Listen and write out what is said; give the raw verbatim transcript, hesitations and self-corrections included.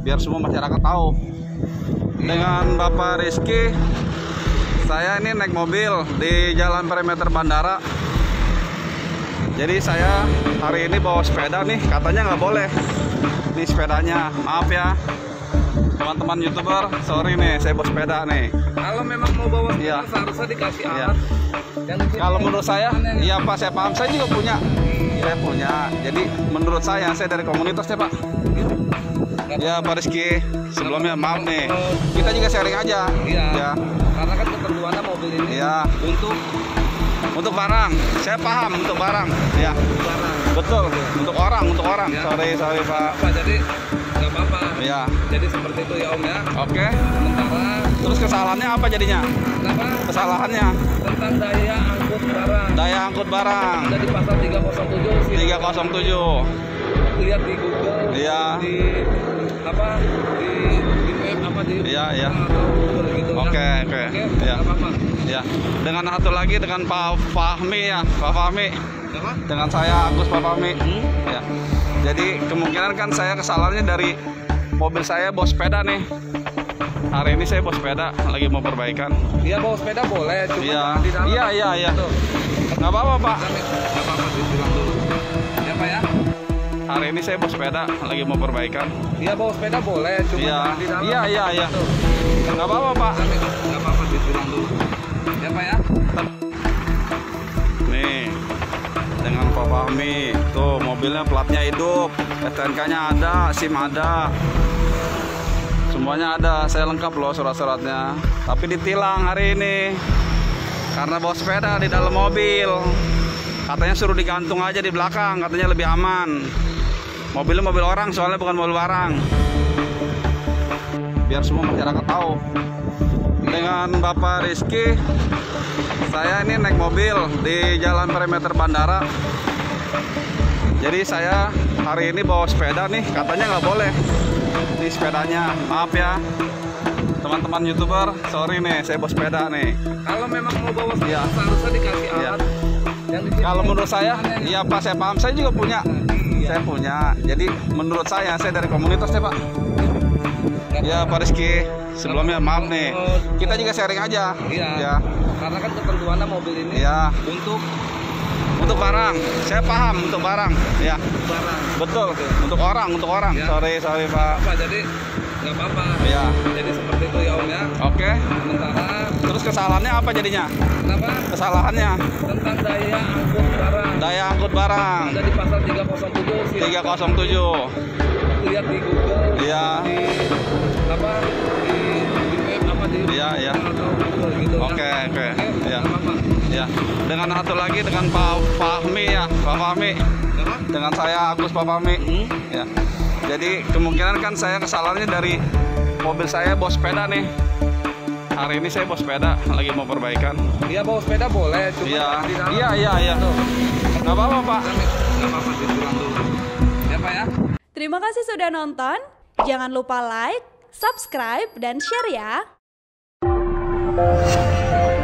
biar semua masyarakat tahu. Dengan Bapak Rizky, saya ini naik mobil di jalan perimeter bandara. Jadi saya hari ini bawa sepeda nih, katanya nggak boleh nih sepedanya. Maaf ya teman-teman YouTuber, sorry nih saya bawa sepeda nih. Kalau memang mau bawa sepeda ya, seharusnya dikasih ya. alat. Kalau menurut saya, iya Pak, saya paham, saya juga punya, saya punya. Jadi menurut saya, saya dari komunitasnya Pak. Ya Pak Rizky, sebelumnya maaf nih, kita juga sharing aja. Iya. Ya. Karena kan ketentuannya mobil ini ya. untuk untuk barang, saya paham untuk barang. Ya. barang. Betul. Untuk orang, untuk orang. Ya. Sorry, sorry Pak. Apa, jadi nggak apa-apa. Ya. Jadi seperti itu ya Om ya. Oke. Sementara. Terus kesalahannya apa jadinya? Kenapa? Kesalahannya Tentang daya angkut barang. daya angkut barang. Ada di pasal tiga nol tujuh. tiga nol tujuh. Lihat di Google. Iya. Di apa? Di di web apa di. Iya, iya. Gitu, oke, ya. oke. Oke. Ya. Apa-apa. Ya. Dengan satu lagi dengan Pak Fahmi ya, Pak Fahmi. Apa? Dengan saya Agus Pak Fahmi. Hmm? Ya. Jadi kemungkinan kan saya kesalahannya dari mobil saya bawa sepeda nih. Hari ini saya bawa sepeda, lagi mau perbaikan. Iya, bawa sepeda boleh, cuma Iya, di dalam. iya, iya, iya. Nggak apa-apa Pak. Nggak apa-apa, dibilang dulu. Ya Pak ya. Hari ini saya bawa sepeda, lagi mau perbaikan. Iya, bawa sepeda boleh, cuma Iya, di dalam. iya, iya, iya. Nggak apa-apa Pak. Nggak apa-apa, dibilang dulu. Ya Pak ya. Nih, dengan Pak Fahmi, tuh mobilnya platnya hidup, S T N K-nya ada, SIM ada. Semuanya ada, saya lengkap loh surat-suratnya. Tapi ditilang hari ini karena bawa sepeda di dalam mobil. Katanya suruh digantung aja di belakang, katanya lebih aman. Mobilnya mobil orang, soalnya bukan mobil barang. Biar semua masyarakat tahu. Dengan Bapak Rizky, saya ini naik mobil di jalan perimeter bandara. Jadi saya hari ini bawa sepeda nih, katanya nggak boleh di sepedanya. Maaf ya teman-teman YouTuber, sorry nih saya bawa sepeda nih. Kalau memang mau bawa sepeda Ya. seharusnya dikasih Ya. alat. Kalau menurut saya, iya Pak, saya paham, saya juga punya. Iya. Saya punya. Jadi menurut saya, saya dari komunitasnya Pak. Ya Pak Rizky, sebelumnya maaf nih, kita juga sharing aja. Iya. Ya. Karena kan ketentuannya mobil ini Ya. untuk Untuk barang, saya paham untuk barang. Ya. barang. Betul. Untuk orang, untuk orang. Ya. Sorry, sorry Pak. Apa, jadi nggak apa-apa. Ya. Jadi seperti itu ya Om ya. Oke. Sementara. Terus kesalahannya apa jadinya? Kenapa? Kesalahannya Tentang daya angkut barang. daya angkut barang. Ada di pasal tiga nol tujuh. tiga nol tujuh. Lihat di Google. Iya. Di apa? Di, di web apa di. Iya, iya. Atau Google gitu. Oke, ya. oke. Oke. Ya. Nggak apa-apa. Ya. Dengan satu lagi dengan Pak Fahmi ya, Pak Fahmi. Apa? Dengan saya Agus Pak Fahmi. Hmm? Ya. Jadi kemungkinan kan saya kesalahannya dari mobil saya bawa sepeda nih. Hari ini saya bawa sepeda, lagi mau perbaikan. Iya, bawa sepeda boleh, cuma Iya, di dalam. iya, iya, iya. Nggak apa-apa Pak. Nggak apa-apa, dibilang dulu. Ya Pak ya. Terima kasih sudah nonton. Jangan lupa like, subscribe, dan share ya.